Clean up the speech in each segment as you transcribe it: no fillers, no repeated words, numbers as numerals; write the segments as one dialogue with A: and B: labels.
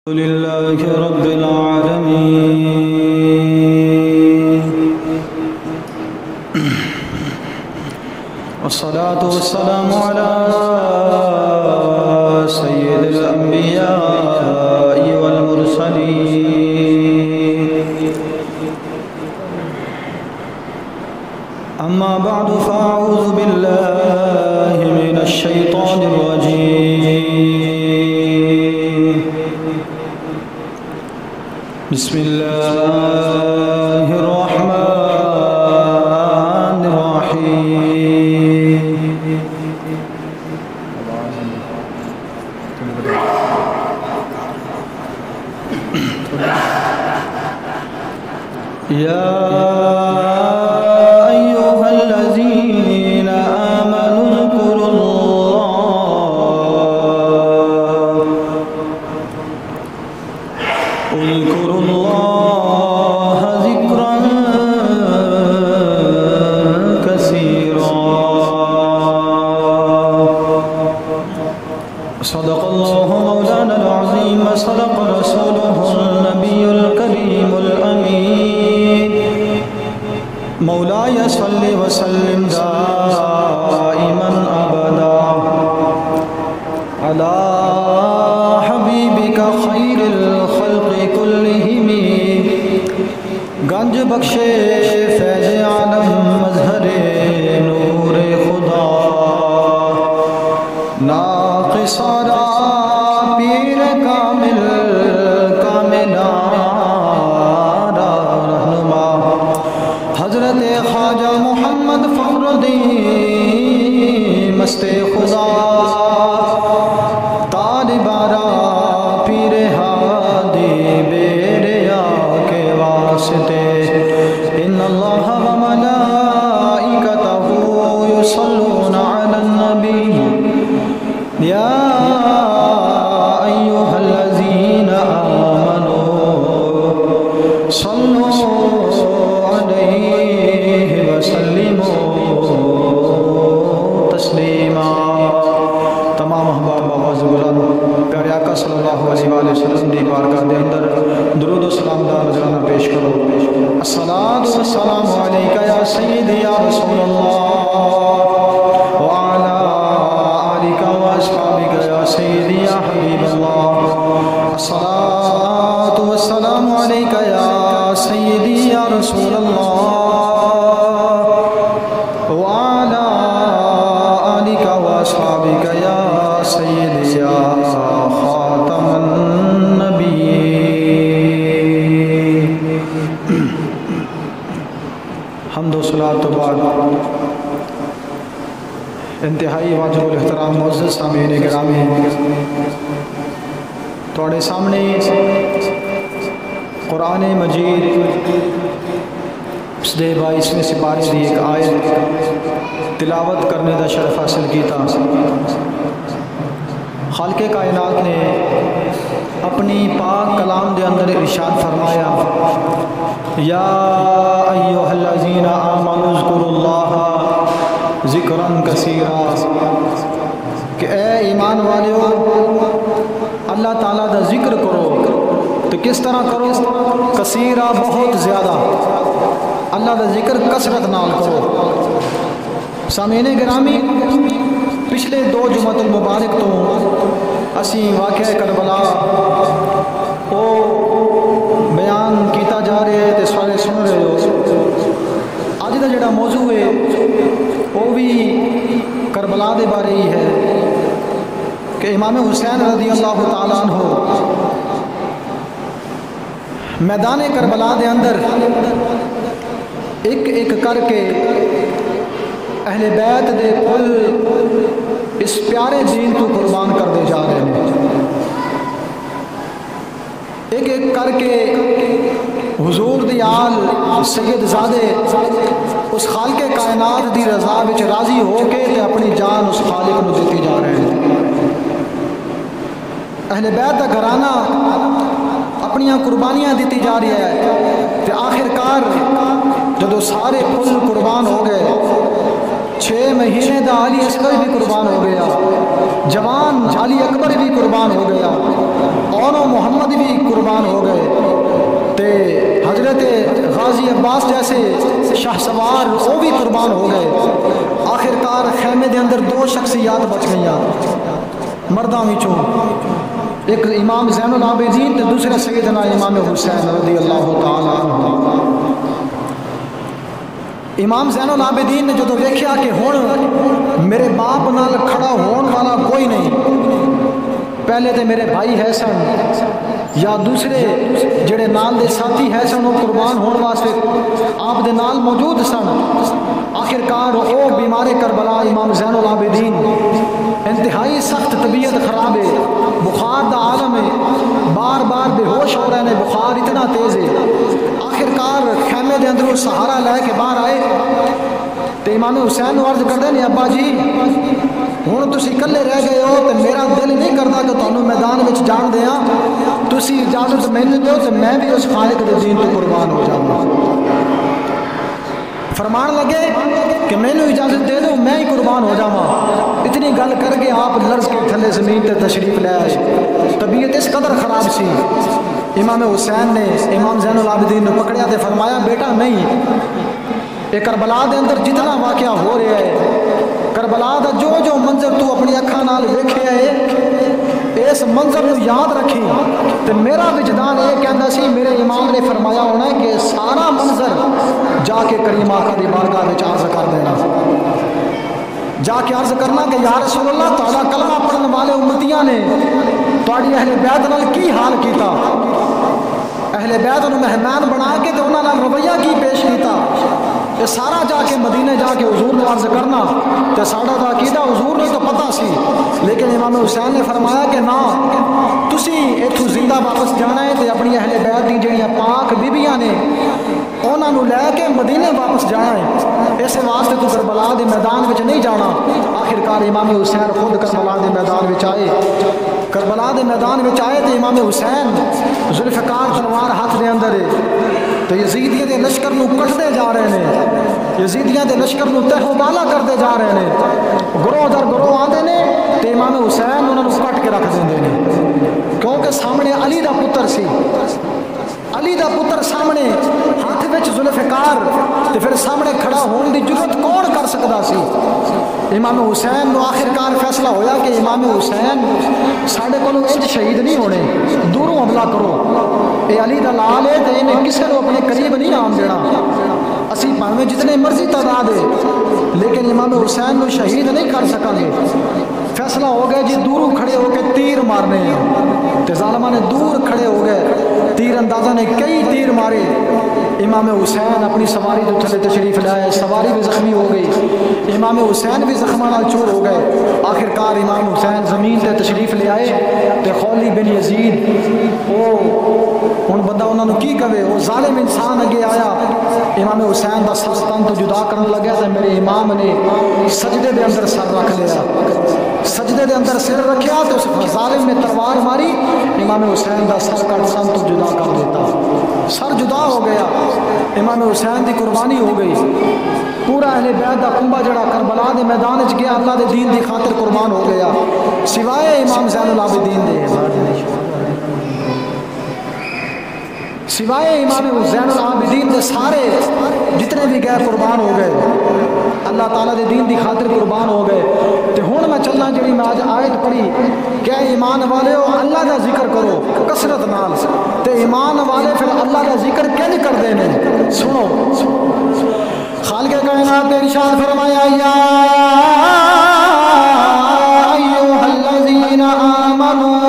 A: لله رب العالمين والصلاة والسلام على سيد الأنبياء والمرسلين أما بعد فأعوذ بالله من الشيطان الرجيم بسم الله الرحمن الرحيم يا أيها الذين آمنوا اذكروا الله ذكرا كثيرا صدق الله مولانا العظيم وصدق رسوله النبي الكريم الأمين مولاي صل وسلم دائما أبدا على حبيبك خير الخلق كلهم گنج بخشے فیض عالم مظہر نور خدا ناقص را پیر کامل کاملارا رہنما حضرت خواجہ محمد فخر الدین مست خدا طالبارا پیر ہادی بیریا کے واسطے ان اللہ وملائکتہ یصلون علی النبی یا ایہا الذین آمنوا صلوا علیہ وسلموا تسلیما۔ تمام احباب آواز بلند پیارے آقا صلی اللہ علیہ وآلہ وسلم دی بارگاہ دے اندر درود و سلام دا نذرانہ پیش کرو۔ الصلاۃ والسلام علیکہ یا سیدی یا رسول اللہ وعلی آلک واصحابک یا سیدی یا حبیب اللہ۔ الصلاۃ والسلام علیکہ یا سیدی یا رسول اللہ وعلی آلک واصحابک یا سیدی یا خاتم النبیین۔ حمد و صلاۃ و بعد انتہائی واجب الاحترام معزز سامعین گرامی، تھوڑے سامنے قرآن مجید اس دے 22ویں سپارے دی ایک آیت تلاوت کرنے دا شرف حاصل کیتا۔ خالق کائنات نے اپنی پاک کلام دے اندر ارشاد فرمایا یا ایھا الذین آمنوا اذکروا اللہ ذکرا کثیرا، کہ اے ایمان والیو اللہ تعالیٰ دا ذکر کرو۔ تو کس طرح کرو؟ کثیرا، بہت زیادہ اللہ دا ذکر کثرت نال کرو۔ سامعین گرامی، پچھلے 2 جمعۃ المبارک تو اسی واقعہ کربلا او بیان کیتا جا رہے ہیں تے سارے سن رہے ہو۔ اج دا جڑا موضوع ہے وہ بھی کربلا دے بارے ہی ہے کہ امام حسین رضی اللہ تعالیٰ عنہ میدان کربلا دے اندر ایک ایک کر کے اہل بیت دے پھل اس پیارے دین تو قربان کر دے جا رہے ہیں۔ ایک ایک کر کے حضور دی آل سید زادے اس خالق کائنات دی رضا وچ راضی ہو کے تے اپنی جان اس خالق نو دیتی جا رہے ہیں۔ اہل بیت دا گھرانہ اپنیاں قربانیاں دیتی جا رہی ہے تے آخر کار جدو سارے پھل قربان ہو گئے 6 مہینے دا علی اصغر بھی قربان ہو گیا، جوان علی اکبر بھی قربان ہو گیا، اور محمد بھی قربان ہو گئے تے حضرت غازی عباس جیسے شاہ سوار وہ بھی قربان ہو گئے۔ آخرکار خیمے دے اندر دو شخصیات بچ گئیاں مرداں وچوں، ایک امام زین العابدین تے دوسرے سیدنا امام حسین رضی اللہ تعالی عنہ۔ امام زین العابدین نے جدو دیکھا کہ ہن میرے باپ نال کھڑا ہون والا کوئی نہیں، پہلے تے میرے بھائی ہے سن یا دوسرے جڑے نال دے ساتھی ہے سن وہ قربان ہون واسطے آپ دے نال موجود سن۔ آخرکار او بیمار کربلا امام زین العابدین انتہائی سخت طبیعت خراب ہے، بخار دا عالم ہے، بار بار بے ہوش ہو رہے ہیں، بخار اتنا تیز ہے۔ آخرکار خیمے دے اندروں سہارا لے کے باہر آئے تو امام حسین عرض کرتے ہیں ابا جی ہوں تسی کلے رہ گئے ہو تو میرا دل نہیں کرتا کہ تمہیں میدان میں جان دیاں، تسی اجازت مینوں دیو تو میں بھی اس خالق دے دین تو قربان ہو جاؤں۔ فرمان لگے کہ مینوں اجازت دے دو میں ہی قربان ہو جاواں۔ اتنی گل کر کے آپ لرز کے تھلے زمین تے تشریف لے آئے، طبیعت اس قدر خراب سی۔ امام حسین نے امام زین العابدین نے پکڑیا تے فرمایا بیٹا نہیں، یہ کربلا دے اندر جتنا واقعہ ہو رہا ہے، کربلا دا جو منظر تو اپنی اکھاں نال ویکھیا ہے، اس منظر کو یاد رکھی تے میرا وجدان یہ کہندا سی میرے امام نے فرمایا ہونا ہے کہ سارا منظر جا کے کریم آقا دی بارگاہ وچ عرض کر دینا، جا کے عرض کرنا کہ یا رسول اللہ تہاڈا کلمہ پڑھن والے امتیاں نے تہاڈی اہل بیت نال کی حال کیتا، اہل بیت نوں مہمان بنا کے تے انہاں نال رویہ کی پیش کیتا، یہ سارا جا کے مدینے جا کے حضور نے عرض کرنا تے ساڈا دا عقیدہ حضور نے تو پتہ سی، لیکن امام حسین نے فرمایا کہ نہ تسی ایتھوں زندہ واپس جانا ہے تے اپنی اہل بیت دی جڑیاں پاک بیبییاں نے انہاں نوں لے کے مدینے واپس جانا ہے، اس واسطے تو کربلا دے میدان وچ نہیں جانا۔ آخرکار امام حسین خود کربلا دے میدان وچ آئے، کربلا دے میدان وچ آئے تے امام حسین ذوالفقار تلوار ہاتھ دے اندر ہے تو یزیدیاں دے لشکر نو کٹتے جا رہے ہیں، یزیدیاں دے لشکر نو تہو بالا کرتے جا رہے ہیں، گروہ در گروہ آتے ہیں تے امام حسین انہوں نے کٹ کے رکھ دیں ہیں، کیونکہ سامنے علی دا پتر سی، علی دا پتر سامنے ہاتھ وچ ذوالفقار تے پھر سامنے کھڑا ہون دی جرت کون کر سکتا سی۔ امام حسین نو آخرکار فیصلہ ہویا کہ امام حسین ساڈے کولوں انج شہید نہیں ہونے، دوروں حملہ کرو، اے علی دا لال ہے تے انہیں کسے نو اپنے قریب نہیں آن دینا، اسی پاویں جتنے مرضی تعداد ہے لیکن امام حسین نو شہید نہیں کر سکیں گے۔ فیصلہ ہو گیا جی دوروں کھڑے ہو کے تیر مارنے ہیں تے ظالماں نے دور کھڑے ہو گئے، تیر اندازہ نے کئی تیر مارے، امام حسین اپنی سواری جو تھلے تشریف لائے، سواری بھی زخمی ہو گئی، امام حسین بھی زخماں نال چور ہو گئے۔ آخرکار امام حسین زمین تے تشریف لے آئے تے خولی بن یزید او ہن بندہ انہاں نو کی کہے، وہ ظالم انسان اگے آیا، امام حسین دا سر تن تو جدا کرن لگا تے میرے امام نے سجدے دے اندر سر رکھ لیا، سجدے دے اندر سر رکھیا تو اس ظالم نے تلوار ماری، امام حسین دا سر کٹ سن تو جدا کر دیتا، سر جدا ہو گیا، امام حسین دی قربانی ہو گئی، پورا اہل بیت دا کنبہ جڑا کربلا دے میدان وچ گیا اللہ دے دین دی خاطر قربان ہو گیا، سوائے امام زین العابدین دے، سوائے امام زین العابدین دے سارے جتنے بھی گئے قربان ہو گئے، اللہ تعالیٰ دے دین دی خاطر قربان ہو گئے۔ تے ہن میں چلنا جڑی میں آج آیت پڑھی کہ ایمان والے ہو اللہ دا ذکر کرو کثرت نال، تے ایمان والے پھر اللہ دا ذکر کیوں کرتے ہیں؟ سنو خالق کائنات نے ارشاد فرمایا یا ایھا الذین آمنوا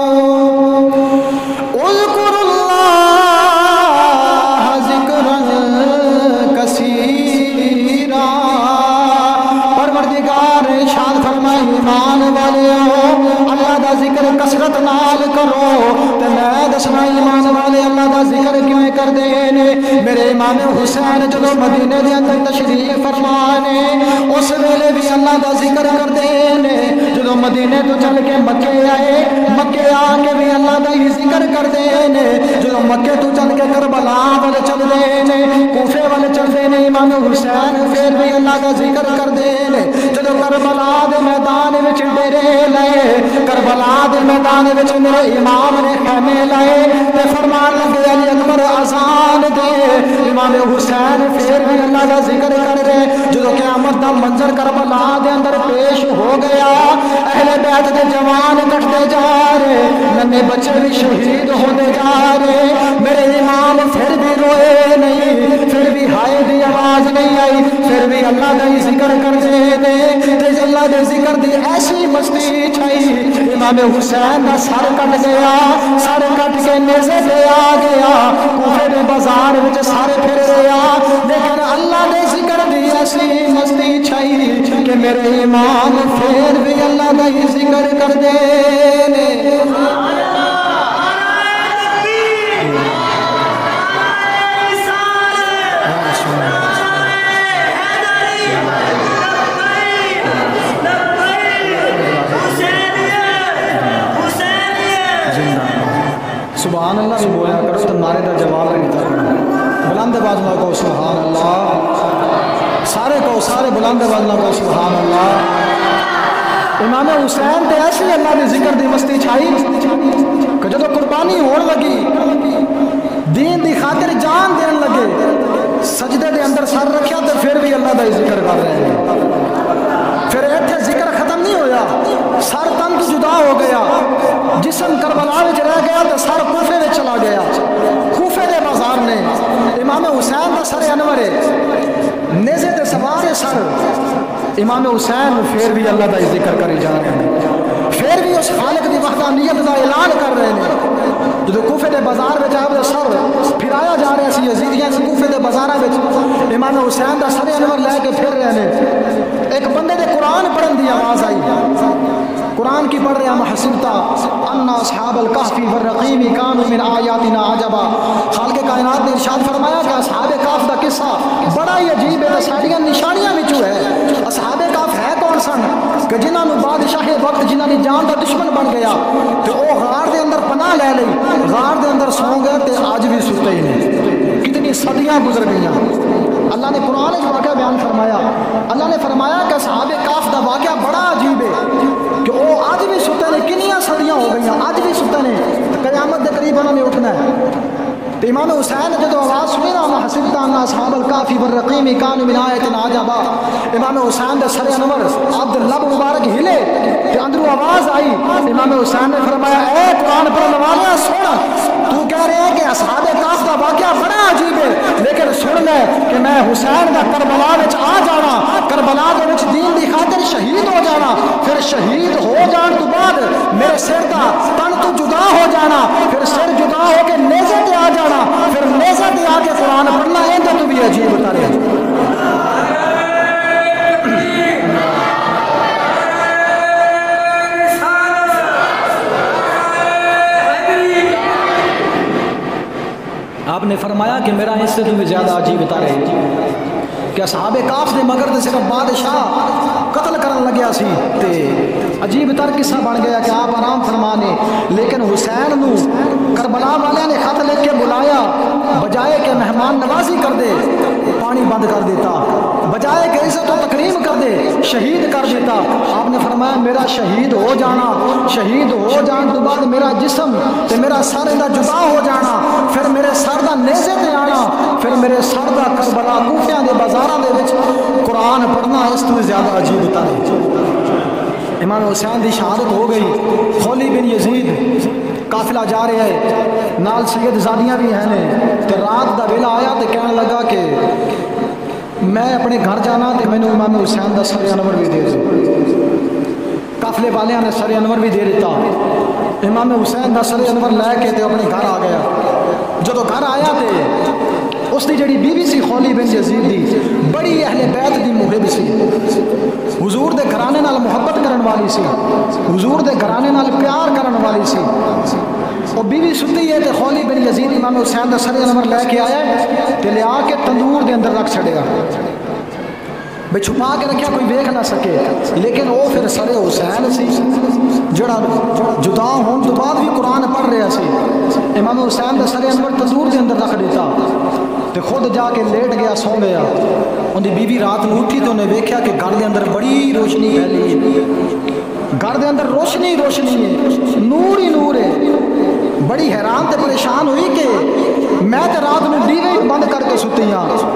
A: ذکر کثرت نال کرو، تے میں دسنا ایمان والے اللہ دا ذکر کیوں کردے نے؟ میرے امام حسین جدو مدینے دے اندر تشریف فرمانے اس ویلے بھی اللہ دا ذکر کردے نے، جدو مدینے تو چل کے مکے آئے مکے آ کے بھی اللہ دا ہی ذکر کردے نے، جدو مکے تو چل کے کربلا والے چلدے نے کوفے والے چلدے نے امام حسین پھر بھی اللہ دا ذکر کردے نے، جدو کربلا دے میدان وچ ڈیرے لائے کربلا دے میدان وچ میرے امام نے خیمے لائے اللہ کا ذکر کر رہے جو قیامت دا منظر کربلا دے اندر پیش ہو گیا اہل بیت دے جوان کٹتے جا رہے ننے بچے بھی شہید ہوتے جا رہے میرے امام پھر بھی روئے نہیں پھر بھی ہائے دی آواز نہیں آئی پھر بھی اللہ کا ہی ذکر کر دے اللہ دے ذکر دی ایسی مستی چھائی امام حسین کا سر کٹ گیا سر کٹ کے نیزے پہ آ گیا کوفے دے بازار وچ سارے پھر رہا لیکن اللہ دے ذکر دی ایسی مستی چھائی کہ میرے امام پھر بھی اللہ کا ہی ذکر کر دے سبحان اللہ بھی بولا کرو تو نعرے دا جواب نہیں تھا بلند آواز نہ کہو سبحان اللہ سارے کہو سارے بلند آواز نہ کہو سبحان اللہ امام حسین تے ایسی اللہ دی ذکر دی مستی چھائی کہ جب قربانی ہون لگی دین دی خاطر جان دین لگے سجدے دے اندر سر رکھیا تو پھر بھی اللہ دا ذکر کر رہے ہیں پھر ایتھے ذکر ختم نہیں ہویا سر تن تو جدا ہو گیا جسم کربلا وچ رہ گیا تو سر کوفے وچ چلا گیا کوفے دے بازار نے امام حسین دا سر انور ہے نیزے تے سوار سر امام حسین پھر بھی اللہ دا ذکر کری جا رہے ہیں پھر بھی اس خالق دی وحدانیت دا اعلان کر رہے ہیں جو کوفے دے بازار وچ آپ دا سر پھرایا جا رہا سی یزیدیاں دے کوفے دے بازاراں وچ امام حسین دا سر انور لے کے پھر رہے ہیں ایک بندے دے قرآن پڑھن دی آواز آئی قرآن کی پڑھ رہے ہیں محسنتا ان اصحاب الکہف والرقیم کانوا من آیاتنا عجبا خالق کائنات نے ارشاد فرمایا کہ اصحاب کہف دا قصہ بڑا ہی عجیب ہے ساڈیاں نشانیاں وچوں ہے اصحاب کہف ہے کون سن کہ جنہاں نو بادشاہ وقت جنہاں دی جان دا دشمن بن گیا تے او غار دے اندر پناہ لے لئی غار دے اندر سو گئے تے آج بھی ستے ہی نہیں کتنی صدیاں گزر گئیاں اللہ نے قرآن ایک واقعہ بیان فرمایا اللہ نے فرمایا کہ اصحاب کہف دا واقعہ بڑا عجیب ہے کہ وہ آج بھی ستے نے کنیاں صدیاں ہو گئی آج بھی ستے نے قیامت دے قریب انہوں نے اٹھنا ہے تو امام حسین نے جب آواز سنی نا محسنتا ان اصحاب الکہف والرقیم کانوا من آیاتنا عجبا امام حسین دے سر انور عبد لب مبارک ہلے کہ اندروں آواز آئی امام حسین نے فرمایا اے قرآن پڑھنے والے سن تو کہہ رہے ہیں کہ اصحاب کہف دا واقعہ بڑا عجیب ہے لیکن سن لے کہ میں حسین دا کربلا وچ آ جانا کربلا دے وچ دین دی خاطر شہید ہو جانا پھر شہید ہو جان تو بعد میرے سر دا تن تو جدا ہو جانا پھر سر جدا ہو کے نیزے تے آ جانا پھر نیزے تے آ کے قرآن پڑھنا ہے تو بھی عجیب بتا رہے ہیں آپ نے فرمایا کہ میرا اس سے تمہیں زیادہ عجیب بتا رہے ہیں کہ اصحاب کہف دے مگر تے صرف بادشاہ قتل کرن لگیا سی تے عجیب تر قصہ بن گیا کہ آپ آرام فرمانے لیکن حسین نو کربلا والے نے خط لکھ کے بلایا بجائے کہ مہمان نوازی کر دے پانی بند کر دیتا بجائے کہ عزت و تکریم کر دے شہید کر دیتا آپ نے فرمایا میرا شہید ہو جانا شہید ہو جان تو بعد میرا جسم تے میرا سر دا جدا ہو جانا پھر میرے سر دا نیزے تے آنا پھر میرے سر دا کربلا کوفیاں دے بازاراں دے وچ قرآن پڑھنا اس تو زیادہ عجیب بتا رہے امام حسین دی شہادت ہو گئی خولی بن یزید قافلہ جا رہے ہیں نال سید زادیاں بھی ہیں تے رات دا ویلا آیا تے کہنے لگا کہ میں اپنے گھر جانا تے میں نے امام حسین دا سر انور بھی دے دو قافلے والیاں نے سر انور بھی دے دیتا امام حسین دا سر انور لے کے تے اپنے گھر آ گیا جدو گھر آیا تے اس دی جڑی بیوی سی خولی بن یزید دی بڑی اہل بیت دی محب سی حضور دے گھرانے نال محبت کرن والی سی حضور دے گھرانے نال پیار کرن والی سی اور بیوی ستی ہے تے خولی بن یزید امام حسین دا سر انور لے کے آیا تے لے آ کے تندور دے اندر رکھ چھڑیا بے چھپا کے رکھیا کوئی دیکھ نہ سکے لیکن وہ پھر سر حسین سی جڑا جدا ہون تو بعد بھی قرآن پڑھ رہا سی امام حسین دا سر انور تندور دے اندر رکھ دیتا تے خود جا کے لیٹ گیا سو گیا ان دی بیوی رات نو اٹھی تو انہیں دیکھا کہ گھر دے اندر بڑی روشنی پھیلی ہے گھر دے اندر روشنی ہے نور ہی نور ہے بڑی حیران تے پریشان ہوئی کہ میں تے رات نو دیوے بند کر کے ستی ہاں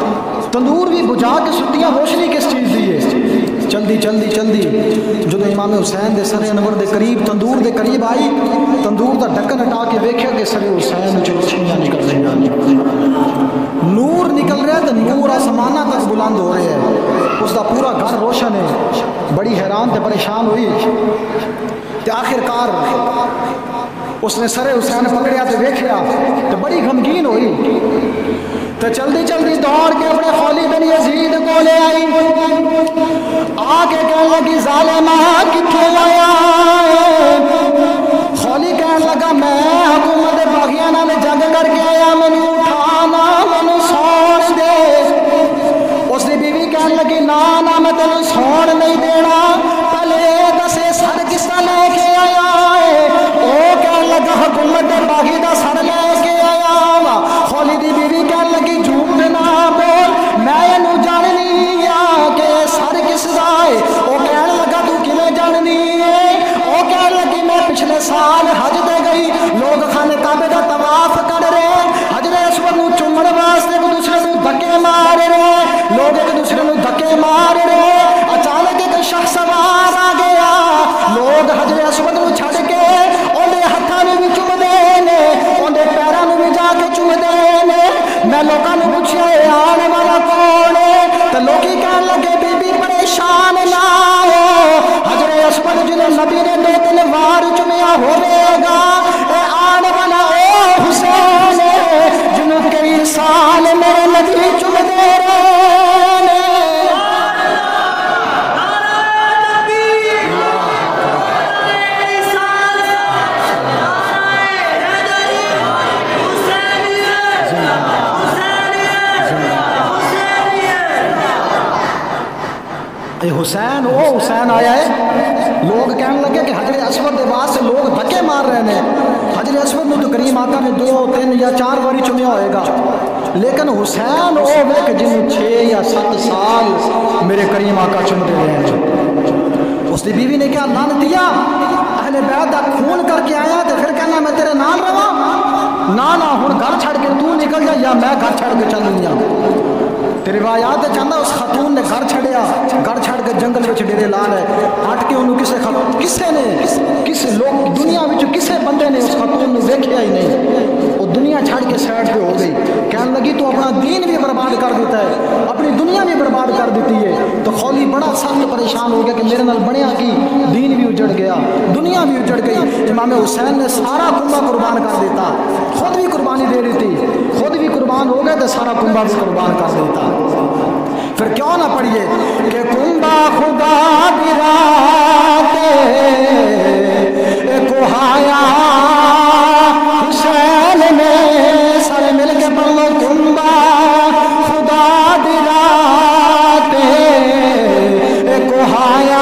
A: تندور بھی بجھا کے سٹیاں روشنی کس چیز دی ہے؟ چلدی چلدی چلدی جدو امام حسین دے سر انور دے قریب تندور دے قریب آئی، تندور دا ڈھکن ہٹا کے ویکھیا کہ سر حسین وچ روشنیاں نکل رہی ہیں، نور نکل رہا ہے، تو نور آسمانہ تک بلند ہو رہے ہے، اس دا پورا گھر روشن ہے۔ بڑی حیران تے پریشان ہوئی تے آخر کار اس نے سر حسین پکڑیا تے ویکھیا تے بڑی غمگین ہوئی تے جلدی جلدی دوڑ کے اپنے خولی بن یزید کو لے آئی، آ کے کہنے لگی ظالمہ کتوں آیا؟ خولی کہنے لگا میں حکومت باغیاں نال جنگ کر کے آیا، مینوں اٹھانا، مینوں سون دے۔ اس دی بیوی کہنے لگی نا نا میں تینوں سون نہیں دینا، پہلے دسے سر کس طرح لے کے آیا ہے؟ او کہنے لگا حکومت باغی دا سر لے کے آیا وا۔ خولی دی بیوی کہنے لگی جھوٹ نہ بول، میں اینو جاننی ہاں کہ سر کس دا ہے۔ او کہنے لگا تو کیویں جاننی ہے؟ او کہنے لگی میں پچھلے سال حج تے گئی، لوگ خانے کعبے دا طواف کر رہے، حجر اسود نوں چومن واسطے ایک دوسرے نوں دھکے مار رہے، لوگ ایک دوسرے نوں دھکے مار رہے، اچانک ایک شخص سوار آ گیا، لوگ حجر اسود نوں چھڈ کے اونਦੇ ہتھاں نوں بھی چومدے نے، اونਦੇ پیراں نوں بھی جا کے چومدے نے۔ میں لوکاں نوں پوچھیا آنے والا کون ہے؟ تے لوکی کہن لگے بی بی پریشان نہ ہو، حجر اسود جنوں نبی نے 2-3 وار چومیا ہوے گا، اے آنے والا او حسین ہے جنوں کئی سال میرے نبی چومدے رہے نے۔ حسین او حسین آیا ہے، لوگ کہنے لگے کہ حجر اسود کے واسطے لوگ دھکے مار رہے ہیں، حجر اسود نو تو کریم آقا نے 2-3 یا 4 باری چومیا ہوئے گا، لیکن حسین او ویک جنوں 6 یا 7 سال میرے کریم آقا چومتے رہے ہیں۔ اس دی بیوی نے کہا لعنتیا اہل بیت دا خون کر کے آیا تے پھر کہنا میں تیرے نال رہواں؟ نا نا ہن گھر چھڑ کے تو نکل جا یا میں گھر چھڑ کے چلوں گا۔ تے روایات چاہتا اس خاتون نے گھر چھڑیا، گھر چھڑ کے جنگل وچ ڈیرے لا لے، ہٹ کے انہوں کسے نے کسے لوگ دنیا وچ کسے بندے نے اس خاتون نے دیکھیا ہی نہیں، وہ دنیا چھڑ کے سائڈ پہ ہو گئی، کہنے لگی تو اپنا دین بھی برباد کر دیتا ہے، اپنی دنیا بھی برباد کر دیتی ہے۔ تو خولی بڑا سخت پریشان ہو گیا کہ میرے نال بنیا کی، دین بھی اجڑ گیا، دنیا بھی اجڑ گئی۔ امام حسین نے سارا کنبہ قربان کر دیتا، خود بھی قربانی دے رہی تھی، خود بھی قربان ہو گئے تو سارا کنبہ بھی قربان کر دیتا۔ پھر کیوں نہ پڑھیے کہ کنبہ خدا دی رات کوہایا حسین نے، سارے مل کے پڑھ لو کنبہ خدا دی رات کوہایا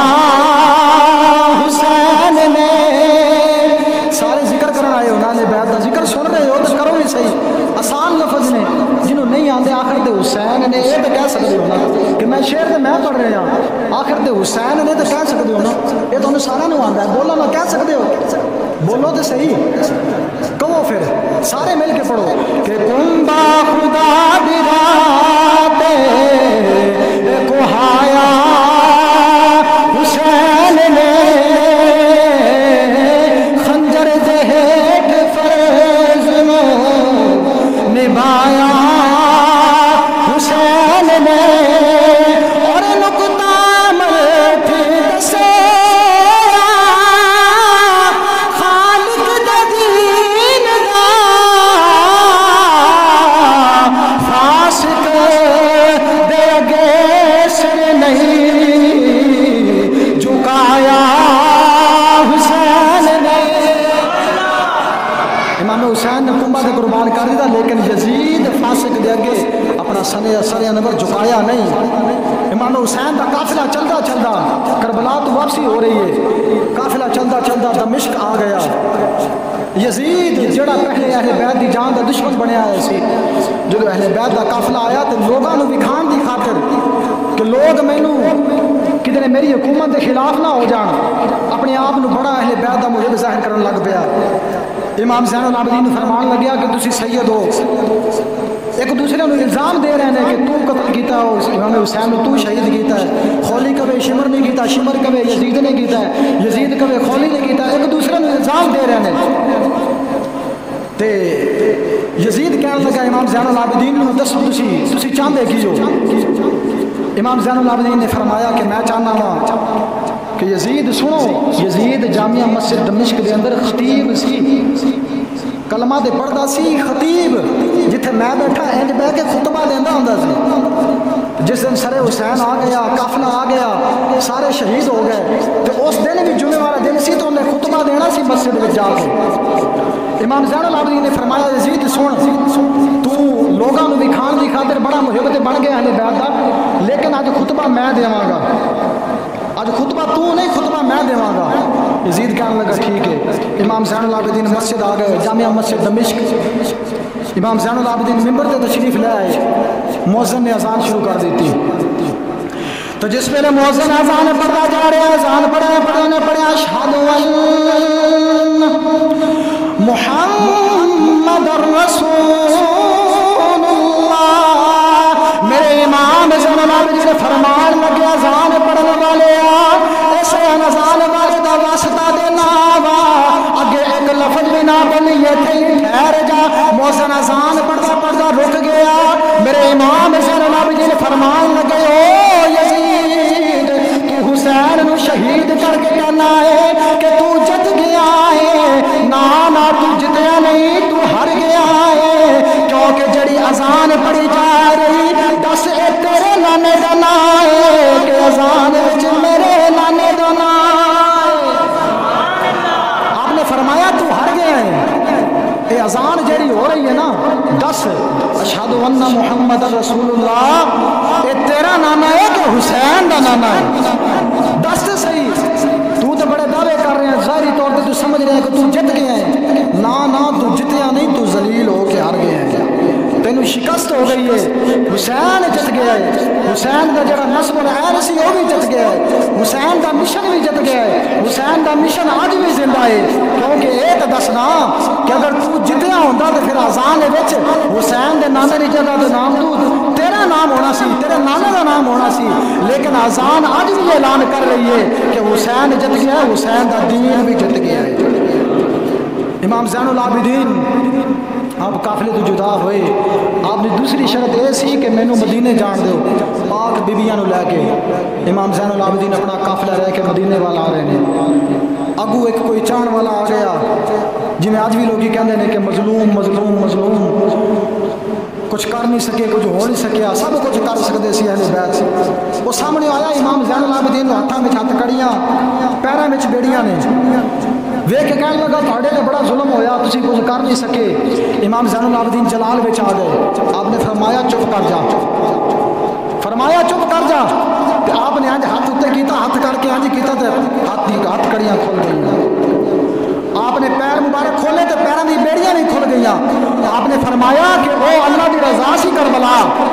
A: حسین نے۔ سارے ذکر کرنا آئے ہو، نالے بیت دا ذکر سن رہے ہو تو کرو بھی صحیح، آسان لفظ نے جنہوں نہیں آتے آخر تے حسین نے، یہ تو کہہ سکتے ہو نا کہ میں شعر تے میں پڑھ رہا ہوں، آخر تے حسین نے تو کہہ سکتے ہو نا، یہ تو سارا نہیں آتا ہے، بولو نا کہہ سکتے ہو، بولو تو صحیح، کہو پھر سارے مل کے پڑھو کہ کنبہ خدا دی رات کوہایا حسین نے، خنجر دے ہیٹھ فرض نبھایا حسین نے، اور نکتہ ملٹ دسے خالق دے دین دا، فاسق دے اگے سر نہیں جھکایا حسین نے۔ امام حسین نے کنبہ دے قربان کر دیا، لیکن یزید فاسق دے اگے اپنا سر انور جھکایا نہیں۔ امام حسین کا قافلہ چلتا چلتا کربلا تو واپسی ہو رہی ہے، قافلہ چلتا چلتا دمشق آ گیا۔ یزید جڑا پہلے اہل بیت دی جان دا دشمن بنیا ہے سی، جب اہل بیت دا قافلہ آیا تو لوگوں نے وکھان دی خاطر کہ لوگ مینوں کدھر میری حکومت کے خلاف نہ ہو جان، اپنے آپ کو بڑا اہل بیت دا مجھے ظاہر کرنے لگ پیا۔ امام زین العابدین فرمان لگیا کہ تسی سید ہو، ایک دوسرے کو الزام دے رہے ہیں کہ تو قتل کیتا ہو امام حسین نے، تو شہید کیتا ہے، خولی کبھی شمر نہیں کیتا، شمر کبھی یزید نے کیتا ہے، یزید کبھی خولی نے کیتا ہے، ایک دوسرے کو الزام دے رہے ہیں۔ تے یزید کہنے لگا امام زین العابدین نے دسو تسی چاہتے کی ہو؟ امام زین العابدین نے فرمایا کہ میں چاہنا ہوں کہ یزید سنو، یزید جامعہ مسجد دمشق دے اندر خطیب سی، کلمہ دے پڑھدا سی، خطیب جتھے میں بیٹھا انج بیٹھ کے خطبہ دیندا ہوندا سی۔ جس دن سر حسین آ گیا، قافلہ آ گیا، سارے شہید ہو گئے، تو اس دن بھی جمعے والا دن سی تو انہیں خطبہ دینا سی مسجد میں جا کے۔ امام زین العابدین نے فرمایا یزید سن، تو لوگوں بھی کھان دی خاطر بڑا محب بن گیا اہل بیت دا، لیکن اج خطبہ میں دیواں گا، اج خطبہ تو نہیں، خطبہ میں دیواں گا۔ یزید کہنے لگا ٹھیک ہے۔ امام زین العابدین مسجد آ گئے، جامعہ مسجد دمشق۔ امام زین العابدین ممبر تے تشریف لے آئے، مؤذن نے اذان شروع کر دیتی۔ تو جس ویلے مؤذن اذان پڑھتا جا رہا ہے، اذان پڑھا اشہد ان محمد رسول اللہ، میرے امام زین العابدین فرمان لگے اذان پڑھنے والے ایسے اذان والے دا واسطہ دینا وا، اگے ایک لفظ بھی نہ بولیے تھے ٹھہر جا۔ مؤذن اذان پڑھتا رک گیا، میرے امام زین العابدین فرمان لگے او یزید تو حسین نو شہید کر کے کہنا ہے کہ تو جت گیا ہے، نہ تو جتیا نہیں، تو ہر گیا ہے، کیونکہ جڑی اذان پڑھی جا رہی دس اے تیرے نانے دا نام ہے کہ اذان وچ میرے نانے دا نام ہے۔ آپ نے فرمایا تو ہر گیا ہے، اے اذان جڑی ہو رہی ہے نا دس اشہد ان محمد رسول اللہ، اے تیرا نانا ہے کہ حسین دا نانا ہے؟ دس تے صحیح، تو تو بڑے دعوے کر رہے ہیں، ظاہری طور پہ تو سمجھ رہے ہیں کہ تو جت گیا ہے، نہ تو جتیا نہیں، تو ذلیل ہو کے ہار گیا ہے، تینوں شکست ہو گئی ہے۔ حسین جت گیا ہے، حسین کا جڑا نسب العین سی وہ بھی جت گیا ہے، حسین کا مشن بھی جت گیا ہے، حسین کا مشن آج بھی زندہ ہے، کیونکہ یہ تو دسنا کہ اگر تو جتیا ہوتا تو پھر اذان وچ حسین دے نانے دی جگہ تے نام تو تیرا نام ہونا سی، تیرے نانے کا نام ہونا سی، لیکن اذان آج بھی اعلان کر رہی ہے کہ حسین جت گیا ہے، حسین کا دین بھی جت گیا ہے۔ امام زین العابدین آپ قافلے تو جدا ہوئے، آپ نے دوسری شرط یہ سی کہ مینوں مدینے جان دیو، پاک بیبیاں نو لے کے۔ امام زین العابدین اپنا قافلہ لے کے مدینے والا آ رہے ہیں، اگو ایک کوئی چان والا آ گیا جی میں آج بھی لوگ کہتے ہیں کہ مظلوم مظلوم مظلوم، کچھ کر نہیں سکے، کچھ ہو نہیں سکیا، سب کچھ کر سکتے سی اہل بیت۔ وہ سامنے آیا امام زین العابدین ہاتھوں میں ہتھ کڑیاں، پیروں میں بیڑیاں نے، ویکھ کے کہنے لگا تھوڑے تے بڑا ظلم ہویا، تسی کچھ کر نہیں سکے۔ امام زین العابدین جلال وچ آ گئے، آپ نے فرمایا چپ کر جا، فرمایا چپ کر جا، تے آپ نے انج ہاتھ اتنے کیتا، ہاتھ کر کے انج کیتا تے ہاتھ کڑیاں کھل گئیں۔ آپ نے پیر مبارک کھولے تے پیروں دی بیڑیاں بھی کھل گئیں۔ آپ نے فرمایا کہ او اللہ دی رضا سی کربلا،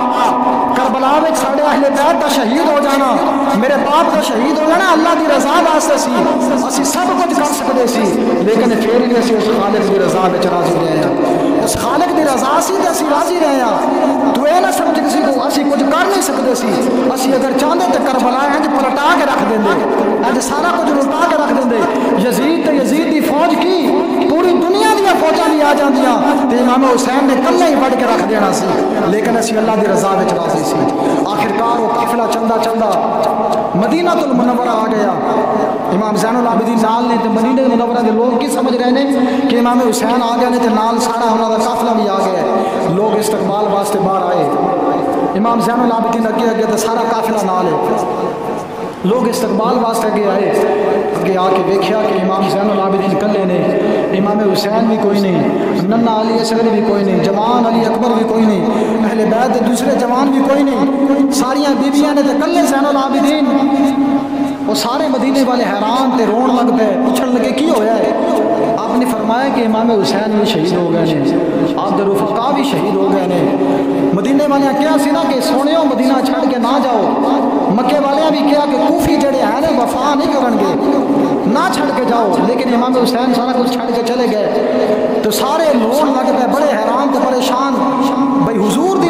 A: کربلا وچ ساڈے اہل بیت دا شہید ہو جانا، میرے باپ دا شہید ہو جانا اللہ دی رضا واسطے سی، اسی سب کچھ کر سکتے سی، لیکن پھر بھی اسی اس خالق دی رضا وچ راضی رہے ہیں، اس خالق دی رضا سی تے اسی راضی رہے ہیں۔ تو اے نہ سمجھ کسی کو اسی کچھ کر نہیں سکتے سی، اسی اگر چاہتے تے کربلا انج پلٹا کے رکھ دیندے، انج سارا کچھ لٹا کے رکھ دیندے۔ یزید تے یزید دی فوج کی پوری دنیا دیا فوجاں بھی آ جاندیاں تے امام حسین نے کلے ہی بڑھ کے رکھ دینا سی، لیکن اسی اللہ دی رضا وچ راضی سی۔ آخرکار وہ قافلہ چلدا چلدا مدینہ المنورہ آ گیا، امام زین العابدین نال نے تے مدینہ المنورہ دے لوگ کی سمجھ رہے ہیں کہ امام حسین آ گئے نے تے نال سارا انہاں دا قافلہ بھی آ گیا، لوگ استقبال واسطے باہر آئے، امام زین العابدین اگے اگے تے سارا قافلہ نال ہے، لوگ استقبال واسطے اگے آئے، اگے آ کے دیکھا کہ امام زین العابدین کلے نے، امام حسین بھی کوئی نہیں، ننا علی اصغر بھی کوئی نہیں، جوان علی اکبر بھی کوئی نہیں، اہل بیت دے دوسرے جوان بھی کوئی نہیں، ساریاں بیبیاں نے تے کلے زین العابدین۔ وہ سارے مدینے والے حیران تے رون لگ پے، پوچھن لگے کی ہویا ہے؟ آپ نے فرمایا کہ امام حسین بھی شہید ہو گئے نے، آپ دے رفقا بھی شہید ہو گئے نے۔ مدینے والے کیا سی نا کہ سونےو مدینہ چھڑ کے نہ جاؤ، مکے والے بھی کیا کہ کوفی جڑے ہیں نا وفا نہیں کرن گے، نہ چھڑ کے جاؤ، لیکن امام حسین سارا کچھ چھڑ کے چلے گئے۔ تو سارے لون لگ پے، بڑے حیران تے پریشان، بھئی حضور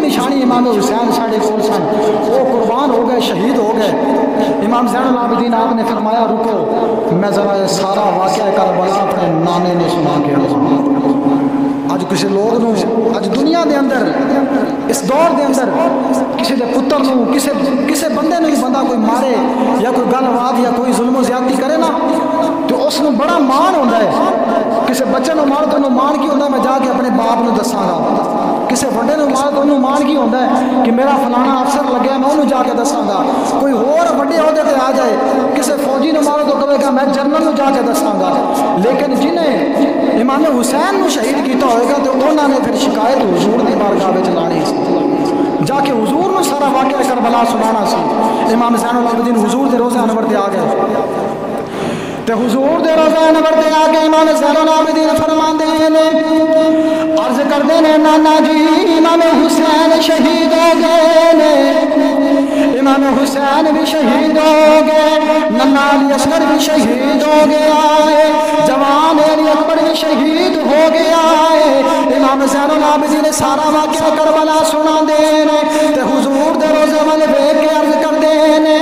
A: کول سن وہ قربان ہو گئے، شہید ہو گئے۔ امام زین العابدین آپ نے فرمایا رکو، میں ذرا یہ سارا واقعہ کربلا اپنے نانے نے سنا کے اج کسی لوگ نو اج دنیا دے اندر اس دور دے اندر کسی دے پتر نو کسی بندے نو بندہ کوئی مارے یا کوئی گل بات یا کوئی ظلم و زیادتی کرے نا تو اس نو بڑا مان ہوتا ہے۔ کسی بچے نو مار تو انہوں مان کی ہوتا ہے میں جا کے اپنے باپ نو دساں گا، کسی بڑے نو مار تو انہوں مان کی ہوتا ہے کہ میرا فلانا افسر لگیا میں انہوں جا کے دساں گا۔ کوئی اور بڑے عہدے تے آ جائے کسی فوجی نو مارو تو کہے گا میں جنرل نو جا کے دساں گا۔ لیکن جنہیں امام حسین نو شہید کیتا ہوئے گا تو انہوں نے پھر شکایت حضور دی بارگاہ وچ لانی سی، جا کے حضور نو سارا واقعہ کربلا سنانا سی۔ امام زین العابدین حضور دے روزہ انور تے آ گئے تے حضور دے روزہ انور تے آ کے امام زین العابدین فرماندے نے عرض کردے نے نانا جی امام حسین شہید ہو گئے نے، امام حسین بھی شہید ہو گئے، نانا علی اصغر بھی شہید ہو گیا ہے، جوان علی اکبر بھی شہید ہو گیا ہے۔ امام زین العابدین سارا واقعہ کربلا سنا دے نے تے حضور دے روزے والے ویکھ کے عرض کردے نے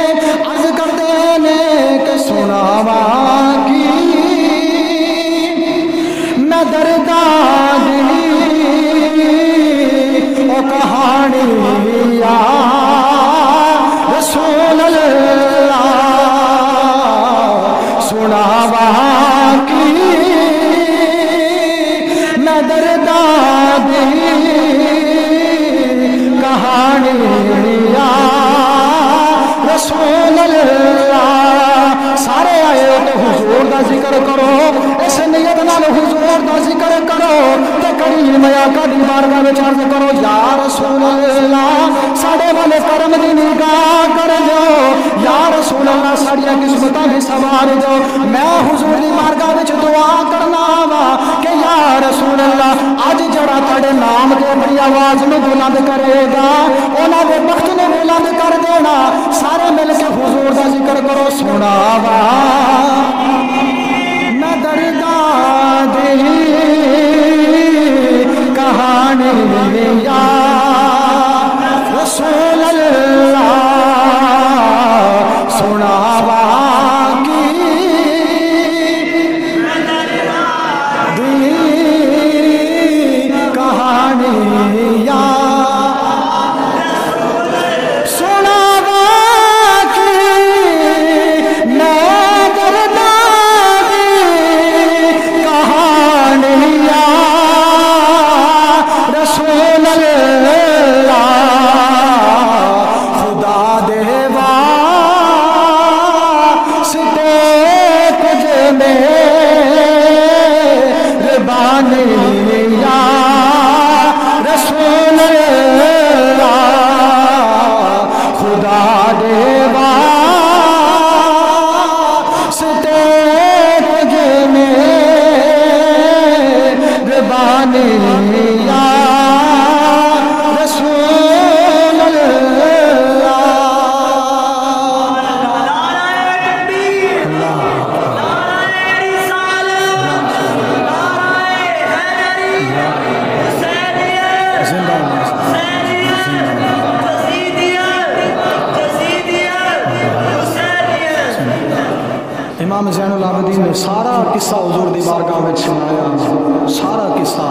A: کہ سناواں کی میں درداں دی او کہانی یا رسول اللہ، سناواں کی میں درداں دی کہانی یا رسول اللہ۔ سارے آئے تو حضور دا ذکر کرو، اس نیت نال حضور دا ذکر کرو تے کریم آقا دی بارگاہ وچ عرض کرو یا رسول اللہ ساڈے والے کرم دی نگاہ کر جو، یا رسول اللہ ساڈیاں قسمتاں بھی سوار جو۔ میں حضور دی بارگاہ وچ دعا کرنا وا کہ یا رسول اللہ اج جڑا تہاڈے نام تے اپنی آواز نو بلند کرے گا انہاں دے بخت نو بلند کر دینا۔ سارے مل کے حضور دا ذکر کرو سناوا میں درداں دی کہانی یا رسول اللہ، سناوا کی دی کہانی یا امام زین العابدین نے سارا قصہ حضور دی بارگاہ میں سنایا، سارا قصہ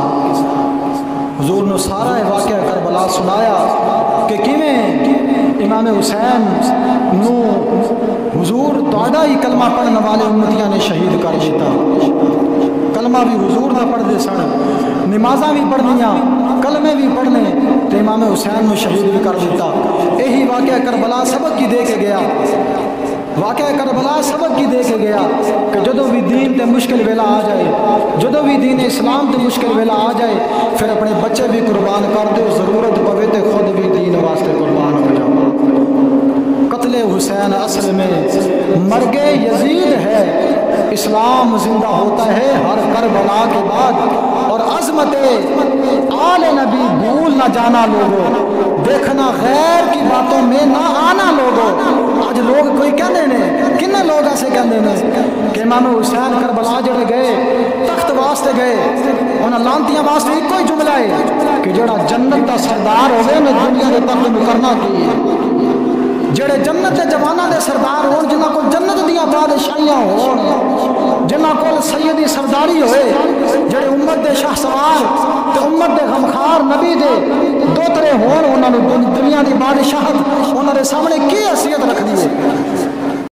A: حضور نے سارا واقعہ کربلا سنایا کہ کیویں امام حسین نو حضور تہاڈا ہی کلمہ پڑھنے والے امتیاں نے شہید کر دیتا۔ کلمہ بھی حضور دا پڑھ دے سن، نمازاں بھی پڑھنیاں، کلمے بھی پڑھنے تے امام حسین نو شہید بھی کر دیتا۔ یہی واقعہ کربلا سبق کی دے کے گیا، واقعہ کربلا سبق کی دے کے گیا کہ جدو بھی دین تے مشکل ویلا آ جائے، جدو بھی دین اسلام تے مشکل ویلا آ جائے پھر اپنے بچے بھی قربان کر دو، ضرورت پوے تے خود بھی دین واسطے قربان ہو جاؤ۔ قتل حسین اصل میں مرگ یزید ہے، اسلام زندہ ہوتا ہے ہر کربلا کے بعد۔ اور عظمت آل نبی بھول نہ جانا لوگوں، دیکھنا غیر کی باتوں میں نہ آنا لوگو۔ آج لوگ کوئی کہنے نے کنے لوگ ایسے کہنے نے کہ امام حسین کربلا جڑے گئے تخت واسطے گئے انہاں لانتیاں واسطے ایک کوئی جملہ ہے کہ جڑا جنت دا سردار ہوئے میں دنیا دے تخت مکرنا کی جڑے جنت دے جواناں دے سردار ہون جنہاں کو جنت دیاں بادشاہیاں ہون جنہاں کو سیدی سرداری ہوئے جڑے امت دے شاہ سوار تے امت دے غمخوار نبی دے دوترے ہون انہاں نوں دنیا دی بادشاہت انہاں دے سامنے کی حیثیت رکھ دی ہے۔